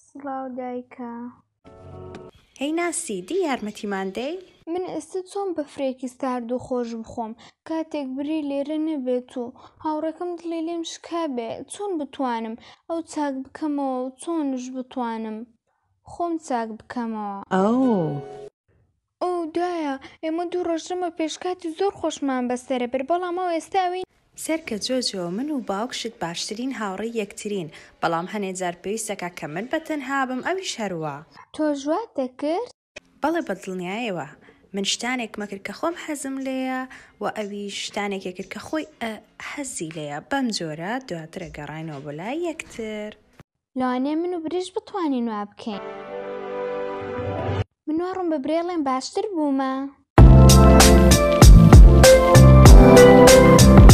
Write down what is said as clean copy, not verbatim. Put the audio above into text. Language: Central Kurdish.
سڵاو دایکە. هەی ناسی دی یارمەتیمان دەی؟ من ئێستا چۆن بەفرێکی سارد و خۆش بخۆم کاتێک بری لێرە نەبێت و هاوڕێکەم دڵی لێم شکا بێ، چۆن بتوانم ئەو چاک بکەمەوە و چۆنش بتوانم خۆم چاک بکەمەوە؟ ئەو دایە ئێمە 2 ڕۆژ لەمە پێش کاتی زۆر خۆشمان بەسەرە برد، بەڵام ئەو ئێستا ئەوەی سەرکە جۆجۆ من و باوکشت باشترین هاوڕێی یەکترین، بەڵام هەنێ جار پێویستەکە کە من بەتەنها بم ئەویش هەروە. تۆ ژوات دەکرد؟ بەڵێ بەدڵنیایەوە. من شتانێک مەکرد کە خۆم حەزم لێیە و ئەویش شتانێکی کرد کە خۆی حەزی لێیە. بەم جۆرە دواتر گەڕاینەوە بۆ لای یەکتر. لەوانەیە من و بریش بتوانین وا بکەین. من وا ڕوون بە برێڵێن باشتر بوومە.